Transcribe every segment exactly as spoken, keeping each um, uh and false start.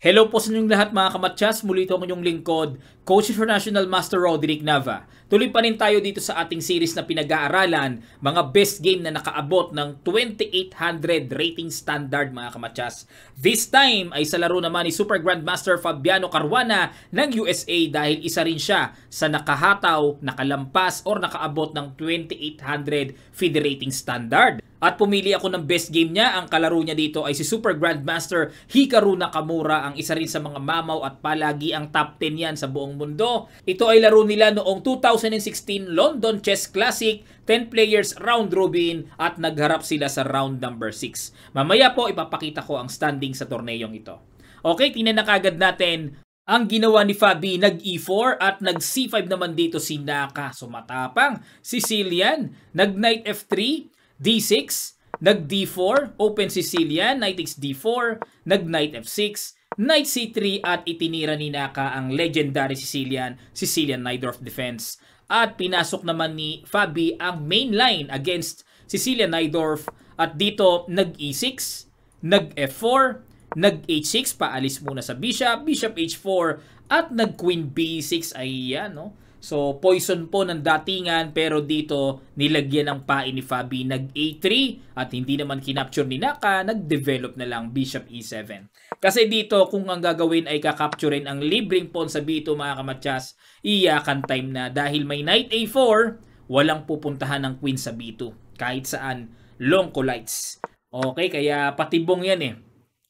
Hello po sa inyong lahat mga kamatsas, muli ito ang inyong lingkod, Coach International Master Roderick Nava. Tuloy pa rin tayo dito sa ating series na pinag-aaralan, mga best game na nakaabot ng twenty-eight hundred rating standard mga kamatsas. This time ay sa laro naman ni Super Grandmaster Fabiano Caruana ng U S A dahil isa rin siya sa nakahataw, nakalampas or nakaabot ng twenty-eight hundred F I D E rating standard. At pumili ako ng best game niya. Ang kalaro niya dito ay si Super Grandmaster Hikaru Nakamura, ang isa rin sa mga mamaw at palagi ang top ten yan sa buong mundo. Ito ay laro nila noong two thousand sixteen London Chess Classic, ten players round robin at nagharap sila sa round number six. Mamaya po ipapakita ko ang standing sa torneyong ito. Okay, tingnan na kagad natin ang ginawa ni Fabi. Nag E four at nag C five naman dito si Naka. So matapang. Sicilian, nag Knight F three, D six, nag D four, open Sicilian, Knight takes D four, nag Knight F six, Knight C three at itinira ni Naka ang legendary Sicilian, Sicilian Najdorf defense. At pinasok naman ni Fabi ang main line against Sicilian Najdorf at dito nag E six, nag F four, nag H six, paalis muna sa bishop, bishop H four at nag Queen B six. Ayan, no? So, poison po ng datingan pero dito nilagyan ng pain ni Fabi, nag A three at hindi naman kinapture ni Naka, nag-develop na lang Bishop E seven. Kasi dito kung ang gagawin ay kakapturein ang libreng pawn sa B two mga kamatsas, iyakan time na dahil may Knight A four, walang pupuntahan ng Queen sa B two. Kahit saan, long colites. Okay, kaya patibong yan eh.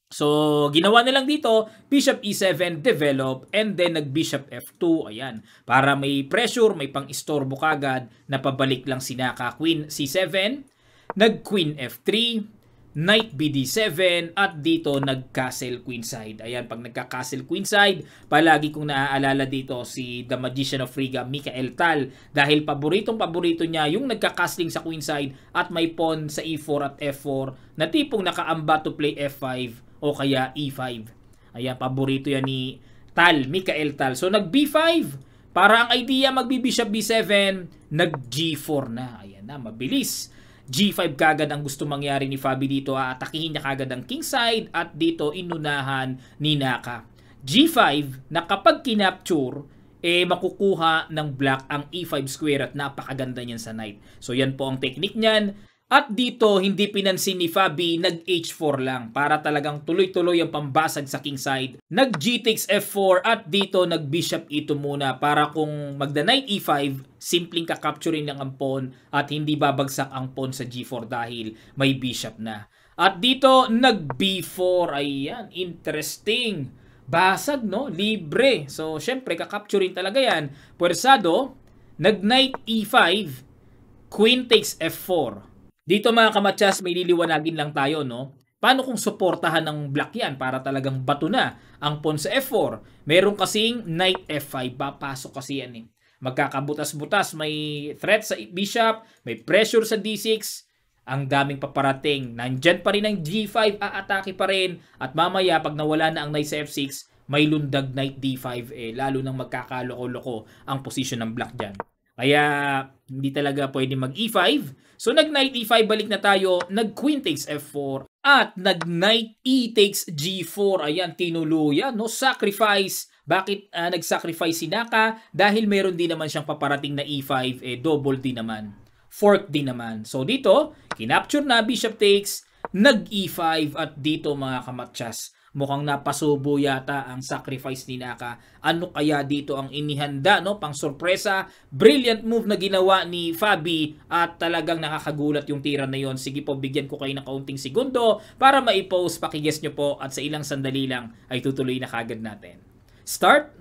So, ginawa na lang dito, Bishop E seven, develop, and then nag-Bishop F two, ayan. Para may pressure, may pang-istorbo kagad, na pabalik lang si Naka. Queen C seven, nag-Queen F three, Knight B D seven, at dito nag-Castle Queenside. Ayan, pag nagka-Castle Queenside, palagi kong naaalala dito si The Magician of Riga, Mikael Tal, dahil paboritong-paborito niya yung nagka-castling sa Queenside at may pawn sa E four at F four na tipong nakaamba to play F five o kaya E five. Ayan, paborito yan ni Tal, Mikael Tal. So, nag-B five. Para ang idea, mag-Bishop B seven, nag-G four na. Ayan na, mabilis. G five kagad ang gusto mangyari ni Fabi dito. Aatakihin niya kagad ang kingside at dito inunahan ni Naka. G five na kapag kinapture, eh makukuha ng black ang E five square at napakaganda niyan sa knight. So, yan po ang technique niyan. At dito, hindi pinansin ni Fabi, nag-H four lang para talagang tuloy-tuloy ang pambasag sa kingside. Nag-G takes F four at dito nag-Bishop E two muna para kung magda-Knight E five, simpleng kakapturin lang ang pawn at hindi babagsak ang pawn sa G four dahil may Bishop na. At dito, nag-B four. Ayan, interesting. Basag, no? Libre. So, syempre, kakapturin talaga yan. Puwersado, nag-Knight E five, Queen takes F four. Dito mga kamatsas, may liliwanagin lang tayo, no? Paano kung suportahan ng black yan para talagang bato na ang pawn sa F four? Meron kasing Knight F five, papasok kasi yan eh. Magkakabutas-butas, may threat sa bishop, may pressure sa D six, ang daming paparating. Nandyan pa rin ang G five, aatake pa rin. At mamaya, pag nawala na ang Knight sa F six, may lundag Knight D five, eh, lalo nang magkakaloko-loko ang position ng black dyan. Kaya hindi talaga pwede mag E five. So nag-Knight E five, balik na tayo. Nag-Queen takes F four at nag-Knight E takes G four. Ayan, tinuluyan, no? Sacrifice. Bakit uh, nag-sacrifice si Naka? Dahil meron din naman siyang paparating na E five, eh double din naman. Fork din naman. So dito, kinapture na, Bishop takes, nag-E five at dito mga kamatsas, mukhang napasubo yata ang sacrifice ni Naka. Ano kaya dito ang inihanda, no? Pang sorpresa, brilliant move na ginawa ni Fabi at talagang nakakagulat yung tira na yon. Sige po, bigyan ko kayo ng kaunting segundo para ma-post, pakiguess nyo po at sa ilang sandali lang ay tutuloy na kagad natin. Start!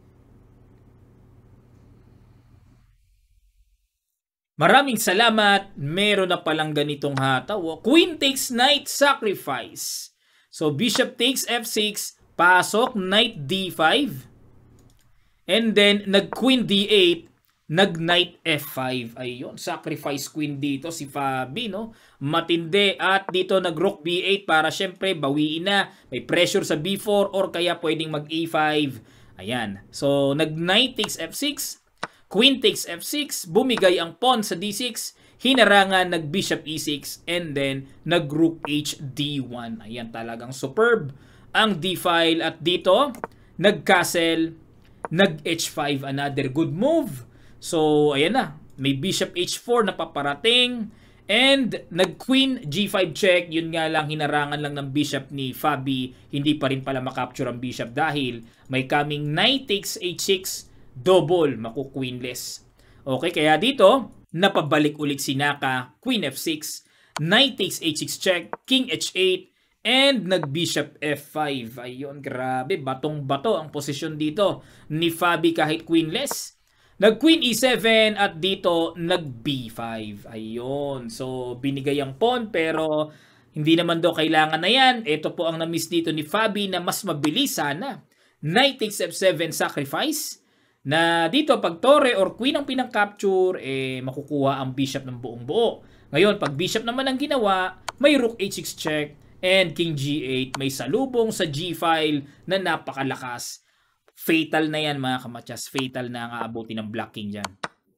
Maraming salamat. Meron na palang ganitong hataw. Queen takes Knight, sacrifice. So, Bishop takes F six, pasok, Knight D five, and then nag-Queen D eight, nag-Knight F five. Ayun, sacrifice Queen dito si Fabi, no? Matindi. At dito nag-Rook B eight para syempre bawiin na. May pressure sa B four or kaya pwedeng mag-E five. Ayan. So, nag-Knight takes F six, Queen takes F six, bumigay ang pawn sa D six, hinarangan, nag-Bishop E six, and then nag-Rook H D one. Ayan, talagang superb ang D-file at dito, nag-castle, nag-H five, another good move. So, ayan na. May bishop H four na paparating. And nag-queen G five check. Yun nga lang, hinarangan lang ng bishop ni Fabi. Hindi pa rin pala makapture ang bishop dahil may coming knight takes H six, double, maku-queenless. Okay, kaya dito, napabalik ulit si Naka, queen F six, knight takes H six check, king H eight, and nag-bishop F five. Ayun, grabe, batong-bato ang posisyon dito ni Fabi kahit queenless. Nag-queen E seven at dito nag-B five. Ayun. So, binigay ang pawn pero hindi naman daw kailangan na yan. Ito po ang na-miss dito ni Fabi na mas mabilis sana. Knight takes F seven sacrifice. Na dito pag tore or queen ang pinang-capture, eh makukuha ang bishop ng buong buo. Ngayon, pag bishop naman ang ginawa, may rook H six check and king G eight. May salubong sa G file na napakalakas. Fatal na yan mga kamatyas. Fatal na ang aabuti ng Black King dyan.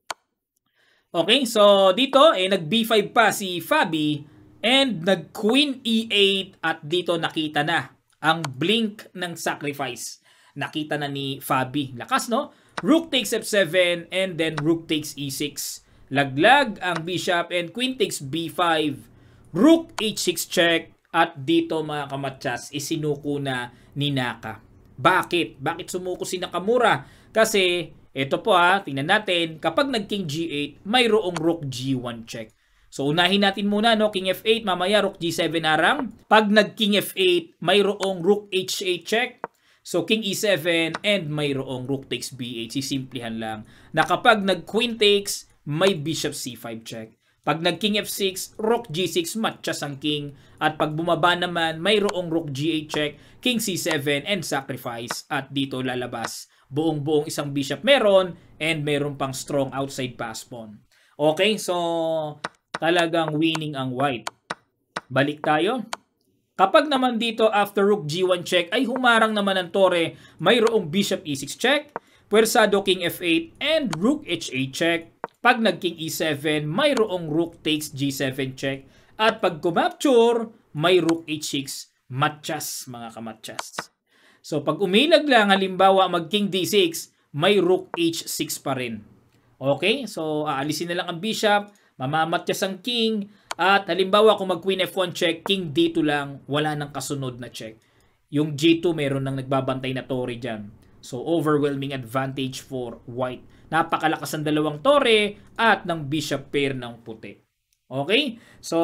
Okay, so dito eh nag-B five pa si Fabi and nag-Queen E eight at dito nakita na ang blink ng sacrifice. Nakita na ni Fabi. Lakas, no? Rook takes F seven and then Rook takes E six. Laglag ang bishop and Queen takes B five. Rook H six check at dito mga kamatyas isinuko na ni Naka. Bakit? Bakit sumuko si Nakamura? Kasi, ito po ha, tingnan natin, kapag nag-king G eight, mayroong rook G one check. So, unahin natin muna, no, king F eight, mamaya rook G seven harang. Pag nag-king F eight, mayroong rook H eight check. So, king E seven and mayroong rook takes B eight. Sisimplihan lang. Na kapag nag-queen takes, may bishop C five check. Pag nag-king F six, rook G six, matchas ang king. At pag bumaba naman, mayroong rook G eight check, king C seven, and sacrifice. At dito lalabas, buong-buong isang bishop meron, and meron pang strong outside pass pawn. Okay, so talagang winning ang white. Balik tayo. Kapag naman dito, after rook G one check, ay humarang naman ang tore, mayroong bishop E six check, pwersado king F eight, and rook H eight check. Pag nag-king E seven, mayroong rook takes G seven check. At pag kumapture, may rook H six, matchas mga kamatyas. So pag umilag lang, halimbawa mag-king D six, may rook H six pa rin. Okay? So aalisin na lang ang bishop, mamamatyas ang king, at halimbawa kung mag-queen F one check, king D two lang, wala nang kasunod na check. Yung G two meron nang nagbabantay na tore dyan. So overwhelming advantage for white. Napakalakas ang dalawang tore at ng bishop pair ng puti. Okay? So,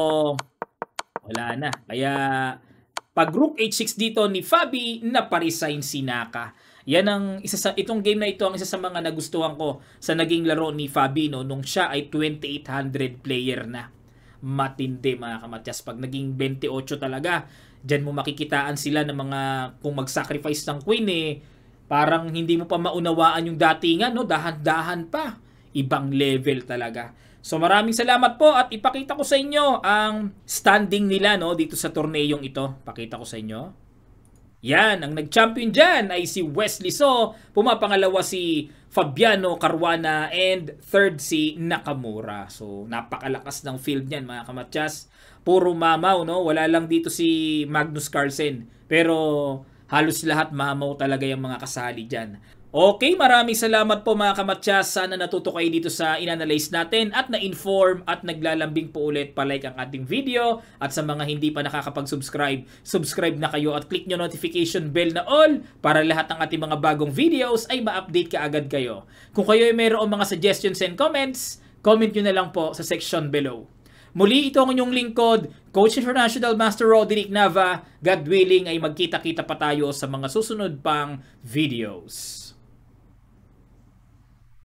wala na. Kaya, pag rook H six dito ni Fabi, naparesign si Naka. Yan ang isa sa, itong game na ito, ang isa sa mga nagustuhan ko sa naging laro ni Fabi, no, nung siya ay twenty-eight hundred player na. Matindi mga kamatyas. Pag naging twenty-eight talaga, dyan mo makikitaan sila ng mga, kung mag-sacrifice ng queen eh, parang hindi mo pa maunawaan yung datingan, no? Dahan-dahan pa. Ibang level talaga. So maraming salamat po at ipakita ko sa inyo ang standing nila, no, dito sa torneyong ito. Pakita ko sa inyo. Yan, ang nag-champion dyan ay si Wesley So, pumapangalawa si Fabiano Caruana, and third si Nakamura. So napakalakas ng field niyan mga kamatyas. Puro mamaw, no? Wala lang dito si Magnus Carlsen. Pero halos lahat mamaw talaga yung mga kasali dyan. Okay, maraming salamat po mga kamatyas. Sana natuto kayo dito sa inanalyze natin at na-inform at naglalambing po ulit palike ang ating video. At sa mga hindi pa nakakapag-subscribe, subscribe na kayo at click nyo notification bell na all para lahat ng ating mga bagong videos ay ma-update ka agad kayo. Kung kayo ay mayroong mga suggestions and comments, comment nyo na lang po sa section below. Muli, ito ang inyong lingkod, Coach International Master Roderick Nava. God willing ay magkita-kita pa tayo sa mga susunod pang videos.